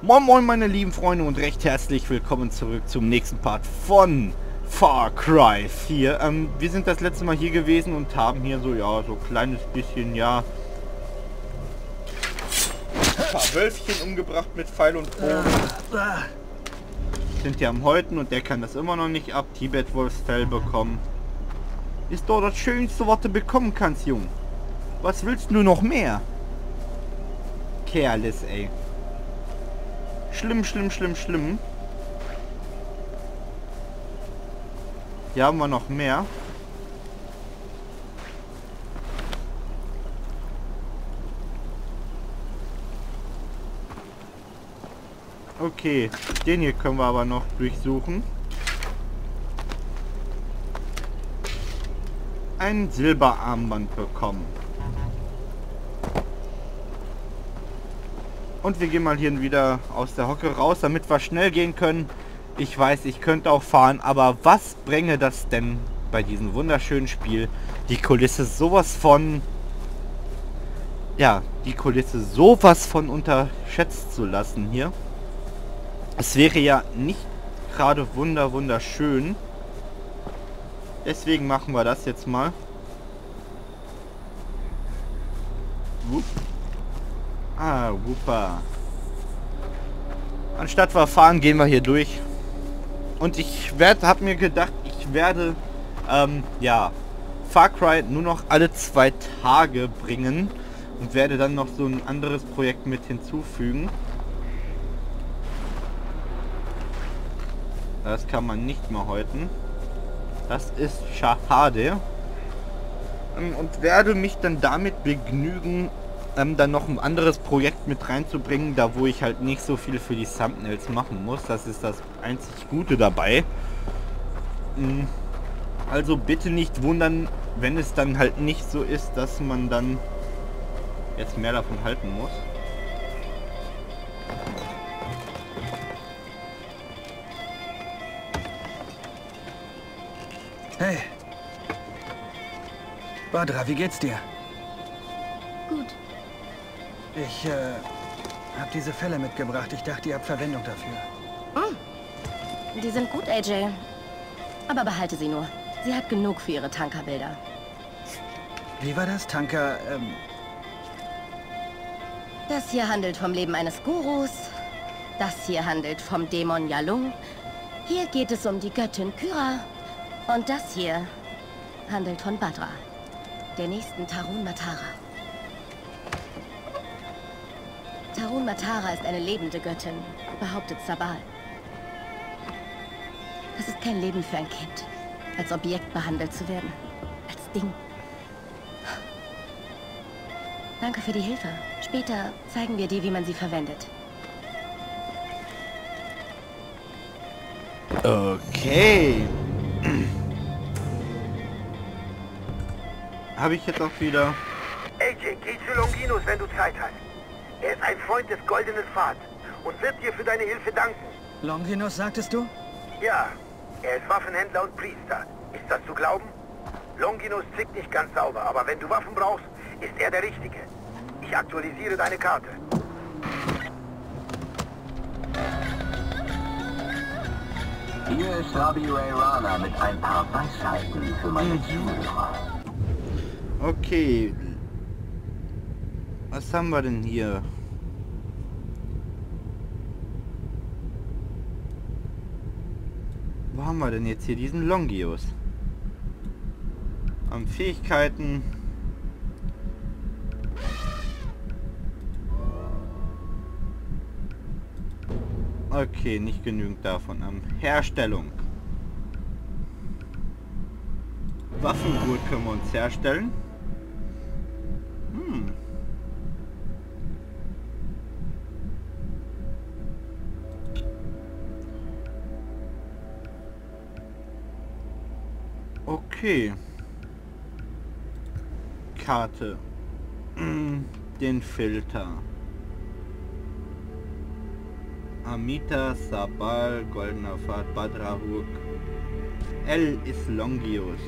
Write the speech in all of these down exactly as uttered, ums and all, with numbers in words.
Moin moin meine lieben Freunde und recht herzlich willkommen zurück zum nächsten Part von Far Cry vier. Ähm, wir sind das letzte Mal hier gewesen und haben hier so, ja, so ein kleines bisschen, ja, ein paar Wölfchen umgebracht mit Pfeil und Bogen. Sind hier am Häuten und der kann das immer noch nicht ab. Tibet-Wolfsfell bekommen. Ist doch das Schönste, was du bekommen kannst, Jung. Was willst du noch mehr? Kerles, ey. Schlimm, schlimm, schlimm, schlimm. Hier haben wir noch mehr. Okay, den hier können wir aber noch durchsuchen. Ein Silberarmband bekommen. Und wir gehen mal hier wieder aus der Hocke raus, damit wir schnell gehen können. Ich weiß, ich könnte auch fahren, aber was bringe das denn bei diesem wunderschönen Spiel? Die Kulisse sowas von... Ja, die Kulisse sowas von unterschätzt zu lassen hier. Es wäre ja nicht gerade wunder wunderschön. Deswegen machen wir das jetzt mal. Wupp. Ah, super. Anstatt wir fahren, gehen wir hier durch. Und ich werde, habe mir gedacht, ich werde, ähm, ja, Far Cry nur noch alle zwei Tage bringen und werde dann noch so ein anderes Projekt mit hinzufügen. Das kann man nicht mehr häuten. Das ist schade. Und werde mich dann damit begnügen, ähm, dann noch ein anderes Projekt mit reinzubringen, da wo ich halt nicht so viel für die Thumbnails machen muss. Das ist das einzig Gute dabei. Also bitte nicht wundern, wenn es dann halt nicht so ist, dass man dann jetzt mehr davon halten muss. Hey. Badra, wie geht's dir? Gut. Ich, äh, hab diese Fälle mitgebracht. Ich dachte, ihr habt Verwendung dafür. Hm. Die sind gut, A J. Aber behalte sie nur. Sie hat genug für ihre Tankerbilder. Wie war das? Tanker, ähm... Das hier handelt vom Leben eines Gurus. Das hier handelt vom Dämon Yalung. Hier geht es um die Göttin Kyra. Und das hier handelt von Badra, der nächsten Tarun Matara. Tarun Matara ist eine lebende Göttin, behauptet Sabal. Das ist kein Leben für ein Kind, als Objekt behandelt zu werden, als Ding. Danke für die Hilfe. Später zeigen wir dir, wie man sie verwendet. Okay. Habe ich jetzt auch wieder... A J, geh zu Longinus, wenn du Zeit hast. Er ist ein Freund des Goldenen Pfads und wird dir für deine Hilfe danken. Longinus, sagtest du? Ja, er ist Waffenhändler und Priester. Ist das zu glauben? Longinus zickt nicht ganz sauber, aber wenn du Waffen brauchst, ist er der Richtige. Ich aktualisiere deine Karte. Hier ist W A Rana mit ein paar Weisheiten für meine Zuhörer. Okay. Was haben wir denn hier? Wo haben wir denn jetzt hier diesen Longius? Am Fähigkeiten. Okay, nicht genügend davon. Am Herstellung. Waffengurt können wir uns herstellen. Hm. Okay. Karte. Hm. Den Filter. Amita, Sabal, Goldener Pfad, Badra Hurk. L ist Longius.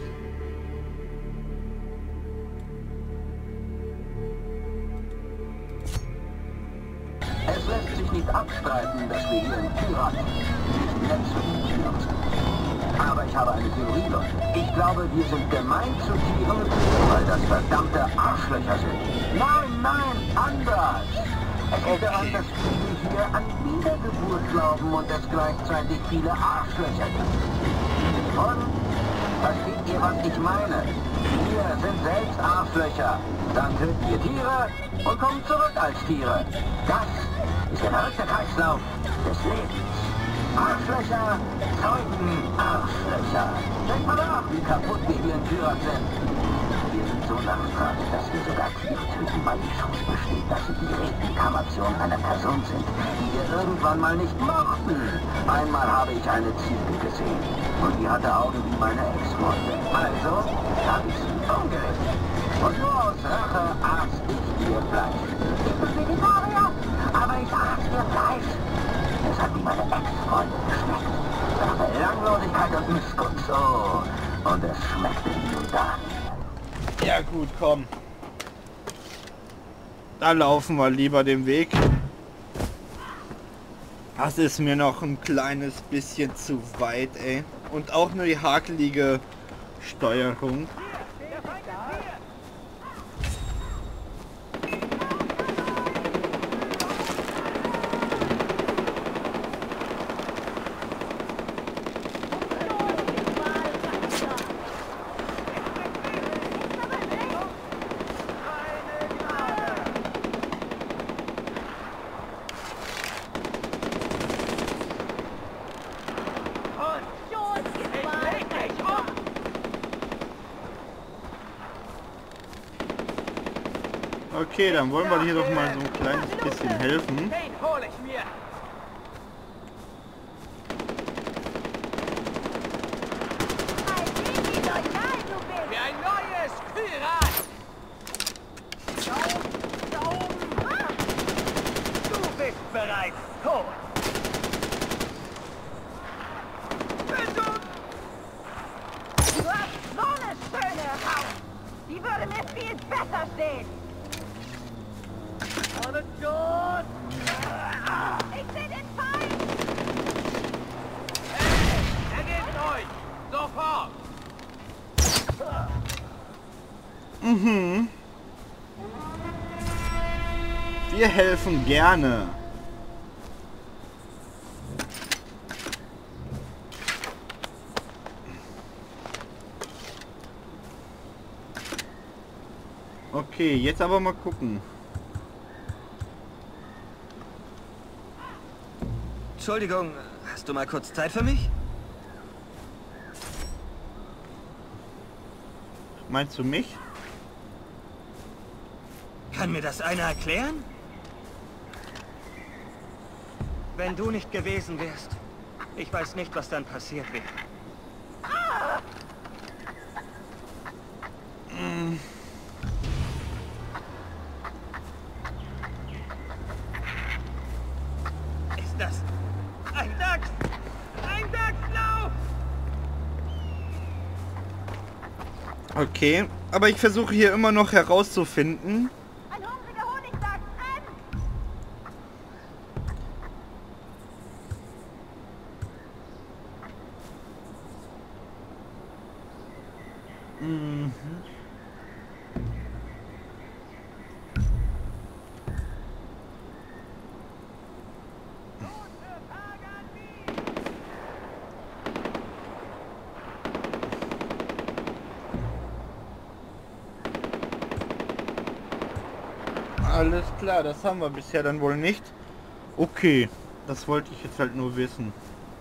Es Es lässt sich nicht abstreiten, dass wir hier in Kyrat nicht nett zu den Tieren sind. Aber ich habe eine Theorie, Leute. Ich glaube, wir sind gemein zu Tieren, weil das verdammte Arschlöcher sind. Nein, nein, anders. Es liegt daran, dass viele hier an Wiedergeburt glauben und es gleichzeitig viele Arschlöcher gibt. Und versteht ihr, was ich meine? Wir sind selbst Arschlöcher. Dann töten wir Tiere und kommen zurück als Tiere. Das ist der verrückte Kreislauf des Lebens. Arschlöcher zeugen Arschlöcher. Denkt mal nach, wie kaputt wir hier in Kyrat sind. Wir sind so nachtragend, dass wir sogar Tiere töten, weil die Chance besteht, dass sie die Reinkarnation einer Person sind, die wir irgendwann mal nicht mochten. Einmal habe ich eine Ziege gesehen und die hatte Augen wie meine Ex-Freunde. Also habe ich sie umgerichtet. Und nur aus Rache aß ich ihr Fleisch. Ich bin Vegetarier, aber ich aß ihr Fleisch. Es hat wie meine Ex-Freunde geschmeckt. Nach Belanglosigkeit und Missgunst. Oh, und es schmeckte wie nun da. Ja gut, komm. Da laufen wir lieber den Weg. Das ist mir noch ein kleines bisschen zu weit, ey. Und auch nur die hakelige Steuerung. Okay, dann wollen wir hier doch mal so ein kleines bisschen helfen. Den hol ich mir. Für ein neues Kyrat. Du bist bereits tot. Du hast so eine schöne Haut. Die würde mir viel besser stehen. Alle tot. Ich seh den Feind. Hey, ergebt euch. Sofort. Mhm. Wir helfen gerne. Okay, jetzt aber mal gucken. Entschuldigung, hast du mal kurz Zeit für mich? Meinst du mich? Kann mir das einer erklären? Wenn du nicht gewesen wärst, ich weiß nicht, was dann passiert wäre. Mm. Ist das ein Dachs? Ein Dachslauf! Okay, aber ich versuche hier immer noch herauszufinden. Ein hungriger Honigdachs, renn! Mhm. Alles klar, das haben wir bisher dann wohl nicht. Okay, das wollte ich jetzt halt nur wissen.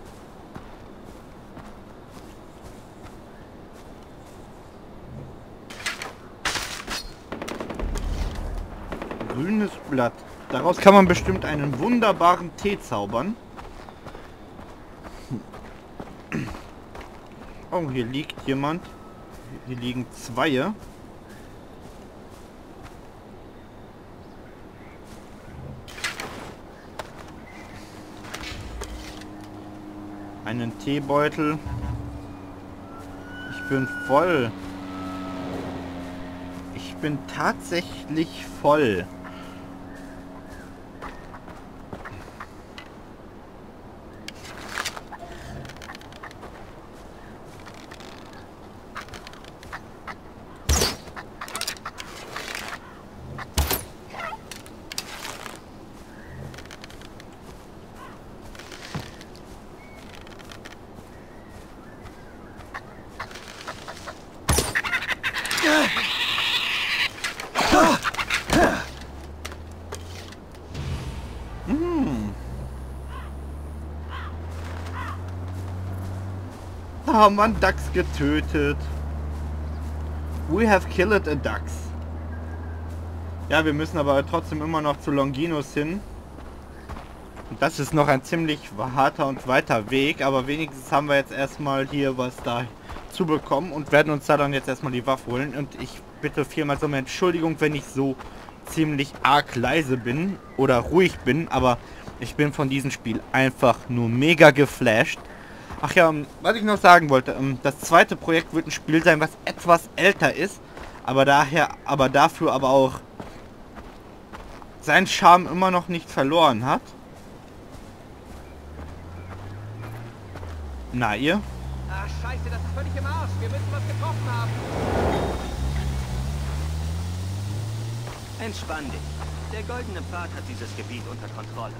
Grünes Blatt. Daraus kann man bestimmt einen wunderbaren Tee zaubern. Oh, hier liegt jemand. Hier liegen zwei. Einen Teebeutel. Ich bin voll. Ich bin tatsächlich voll. Hm. Da haben wir einen Dachs getötet. We have killed a Dachs. Ja, wir müssen aber trotzdem immer noch zu Longinus hin. Und das ist noch ein ziemlich harter und weiter Weg, aber wenigstens haben wir jetzt erstmal hier was da zu bekommen und werden uns da dann jetzt erstmal die Waffe holen. Und ich bitte vielmals um Entschuldigung, wenn ich so ziemlich arg leise bin oder ruhig bin, aber ich bin von diesem Spiel einfach nur mega geflasht. Ach ja, was ich noch sagen wollte, das zweite Projekt wird ein Spiel sein, was etwas älter ist, aber daher, aber dafür aber auch seinen Charme immer noch nicht verloren hat. Na ihr? Ach scheiße, das ist völlig im Arsch. Wir müssen was getroffen haben. Entspann dich. Der goldene Pfad hat dieses Gebiet unter Kontrolle.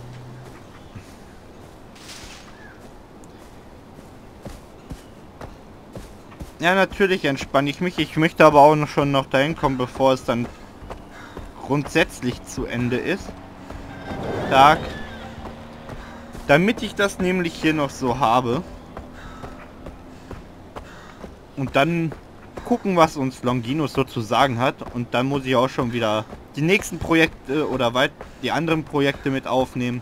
Ja, natürlich entspanne ich mich. Ich möchte aber auch noch schon noch dahin kommen, bevor es dann grundsätzlich zu Ende ist. Tag. Damit ich das nämlich hier noch so habe. Und dann gucken, was uns Longinus so zu sagen hat. Und dann muss ich auch schon wieder die nächsten Projekte oder weit die anderen Projekte mit aufnehmen.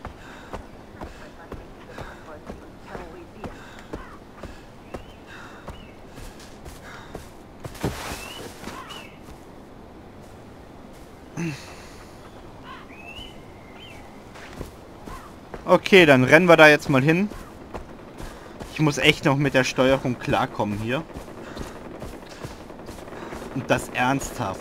Okay, dann rennen wir da jetzt mal hin. Ich muss echt noch mit der Steuerung klarkommen hier. Und das ernsthaft.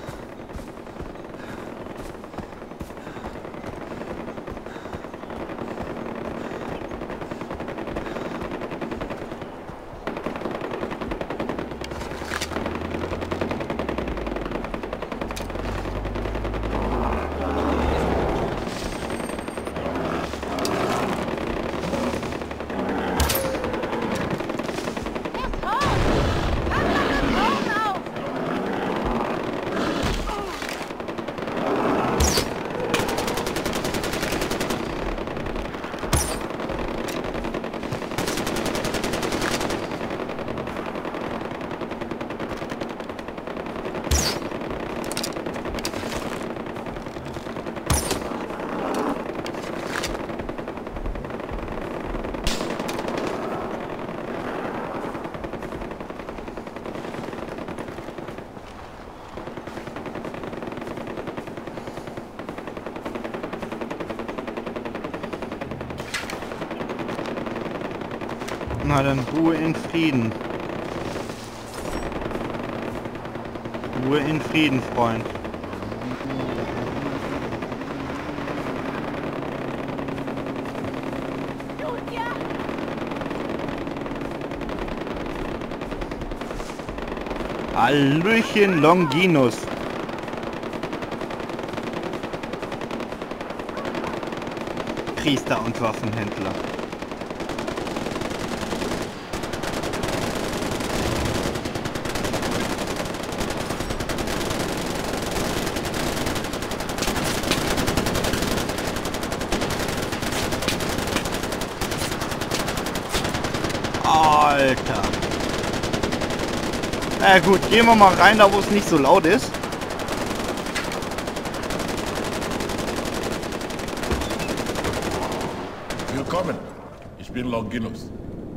Na dann Ruhe in Frieden. Ruhe in Frieden, Freund. Hallöchen, Longinus. Priester und Waffenhändler. Alter. Na gut, gehen wir mal rein, da wo es nicht so laut ist. Willkommen, ich bin Longinus.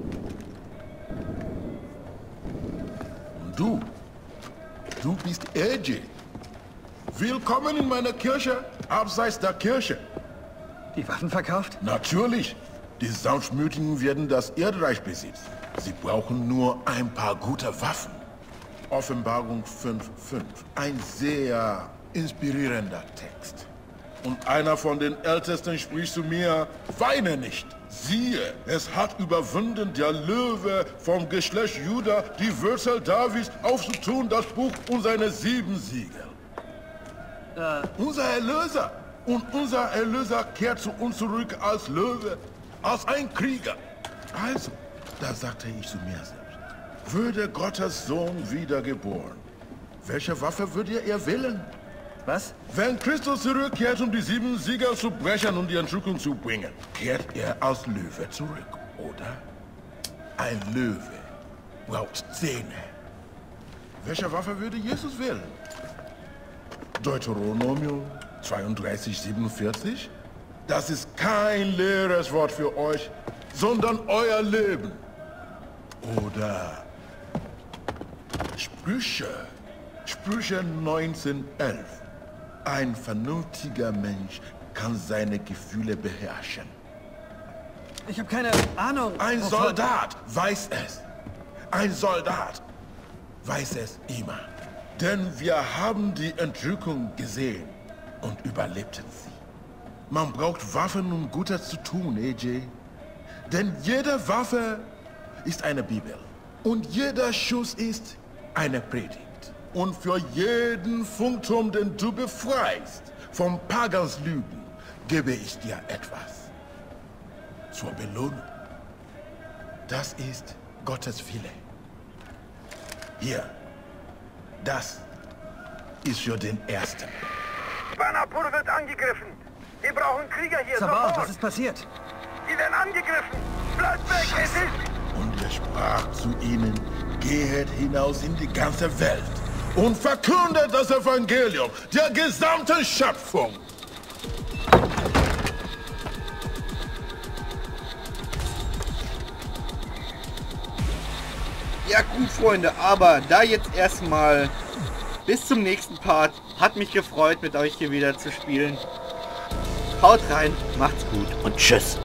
Und du? Du bist A J. Willkommen in meiner Kirche, abseits der Kirche. Die Waffen verkauft? Natürlich. Die Sanftmütigen werden das Erdreich besitzen. Sie brauchen nur ein paar gute Waffen. Offenbarung fünf fünf. Ein sehr inspirierender Text. Und einer von den Ältesten spricht zu mir, weine nicht. Siehe, es hat überwunden der Löwe vom Geschlecht Juda, die Wurzel Davids aufzutun, das Buch und seine sieben Siegel. Äh. Unser Erlöser. Und unser Erlöser kehrt zu uns zurück als Löwe. Als ein Krieger. Also, da sagte ich zu mir selbst, würde Gottes Sohn wiedergeboren. Welche Waffe würdet ihr wählen? Was? Wenn Christus zurückkehrt, um die sieben Sieger zu brechen und die Entrückung zu bringen, kehrt er als Löwe zurück, oder? Ein Löwe braucht Zähne. Welche Waffe würde Jesus wählen? Deuteronomium zweiunddreißig, siebenundvierzig? Das ist kein leeres Wort für euch, sondern euer Leben. Oder Sprüche, Sprüche neunzehn, elf. Ein vernünftiger Mensch kann seine Gefühle beherrschen. Ich habe keine Ahnung. Ein wovon. Soldat weiß es. Ein Soldat weiß es immer. Denn wir haben die Entrückung gesehen und überlebten sie. Man braucht Waffen, um Gutes zu tun, A J. Denn jede Waffe ist eine Bibel. Und jeder Schuss ist eine Predigt. Und für jeden Funkturm, den du befreist vom Pagans Lügen, gebe ich dir etwas. Zur Belohnung. Das ist Gottes Wille. Hier. Das ist für den Ersten. Banapur wird angegriffen. Wir brauchen Krieger hier Sabah, sofort. was ist passiert? Sie werden angegriffen. Bleibt weg, es ist... Und er sprach zu ihnen, geht hinaus in die ganze Welt und verkündet das Evangelium der gesamten Schöpfung. Ja gut, Freunde, aber da jetzt erstmal bis zum nächsten Part. Hat mich gefreut, mit euch hier wieder zu spielen. Haut rein, macht's gut und tschüss.